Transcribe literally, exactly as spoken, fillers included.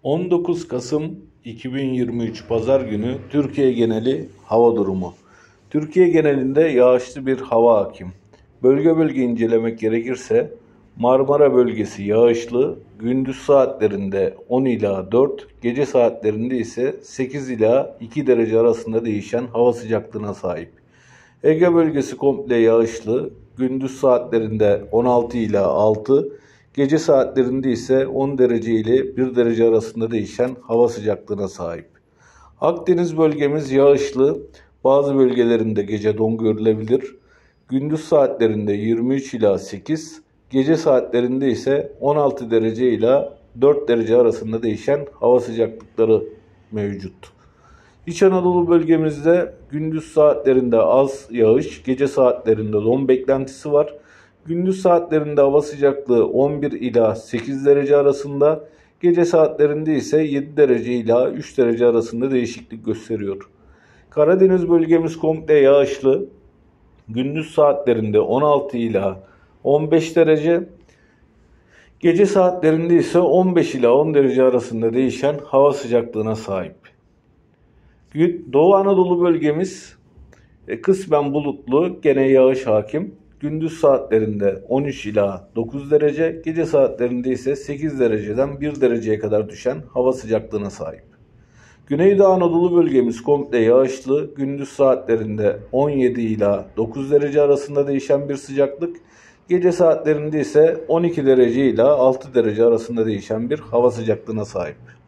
on dokuz Kasım iki bin yirmi üç Pazar günü Türkiye geneli hava durumu. Türkiye genelinde yağışlı bir hava hakim. Bölge bölge incelemek gerekirse Marmara bölgesi yağışlı, gündüz saatlerinde on ila dört, gece saatlerinde ise sekiz ila iki derece arasında değişen hava sıcaklığına sahip. Ege bölgesi komple yağışlı, gündüz saatlerinde on altı ila altı, gece saatlerinde ise on derece ile bir derece arasında değişen hava sıcaklığına sahip. Akdeniz bölgemiz yağışlı, bazı bölgelerinde gece don görülebilir. Gündüz saatlerinde yirmi üç ila sekiz, gece saatlerinde ise on altı derece ila dört derece arasında değişen hava sıcaklıkları mevcut. İç Anadolu bölgemizde gündüz saatlerinde az yağış, gece saatlerinde don beklentisi var. Gündüz saatlerinde hava sıcaklığı on bir ila sekiz derece arasında, gece saatlerinde ise yedi derece ila üç derece arasında değişiklik gösteriyor. Karadeniz bölgemiz komple yağışlı. Gündüz saatlerinde on altı ila on beş derece, gece saatlerinde ise on beş ila on derece arasında değişen hava sıcaklığına sahip. Doğu Anadolu bölgemiz kısmen bulutlu, gene yağış hakim. Gündüz saatlerinde on üç ila dokuz derece, gece saatlerinde ise sekiz dereceden bir dereceye kadar düşen hava sıcaklığına sahip. Güneydoğu Anadolu bölgemiz komple yağışlı, gündüz saatlerinde on yedi ila dokuz derece arasında değişen bir sıcaklık, gece saatlerinde ise on iki derece ila altı derece arasında değişen bir hava sıcaklığına sahip.